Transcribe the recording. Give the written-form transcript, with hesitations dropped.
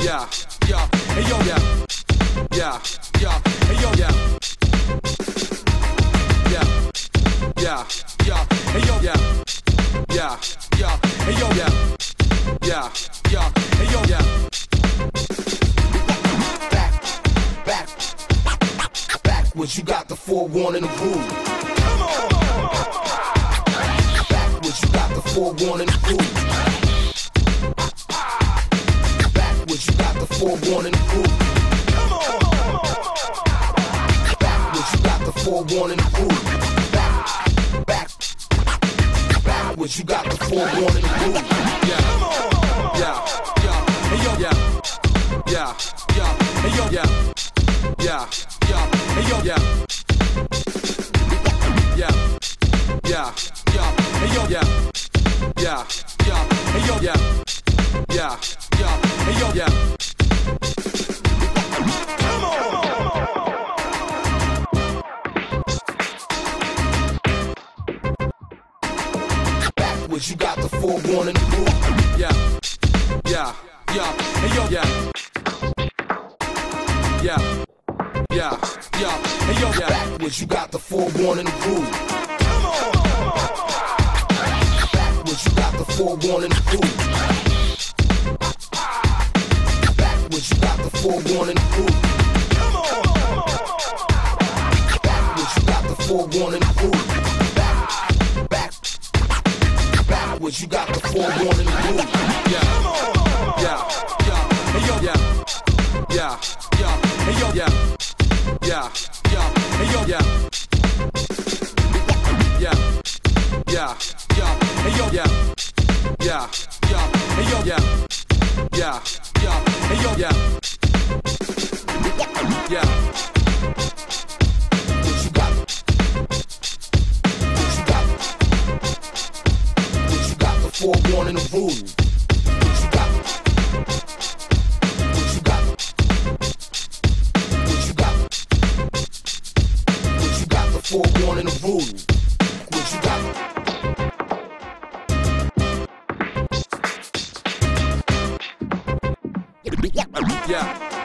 yeah, yeah, hey yo, yeah, yeah, yeah, hey yo, yeah, yeah, yeah, yeah, hey yo, yeah, yeah, yeah, hey yo, yeah, yeah, yeah, hey yo, yeah. Backwards, you got the forewarning of rule. Backwards, you got the forewarning of rule. Backwards, you got the forewarning of rule. Backwards, you got the forewarning of rule. Backwards, you got the forewarning of rule. Yeah, yeah, yeah, hey yo, yeah, yeah, yeah, hey yo, yeah, yeah, yeah, hey yo, yeah, yeah, yeah, yeah, hey yo, yeah, yeah, yeah, hey yo, yeah, yeah, yeah, hey yo, yeah. Backwards, you got the forewarning of rule. Yeah, yeah, yeah, hey yo, yeah, yeah, yeah, yeah, hey yo, yeah. Backwards, you got the forewarning of rule. Backwards, you got the forewarning of rule. Backwards, you got the forewarning of rule. Backwards, you got the forewarning of rule. Backwards, you got the forewarning of rule. Yeah, yeah, yeah, hey yo, yeah, yeah, yeah, hey yo, yeah, yeah, yeah, hey yo, yeah, yeah, yeah, yeah, hey yo, yeah, yeah, yeah, hey yo, yeah, yeah, yeah, hey yo, yeah, yeah. What you got? What you got? What you got the forewarning of rule? What you got? What you got? What you got? What you got the forewarning of rule? What you got? Yeah.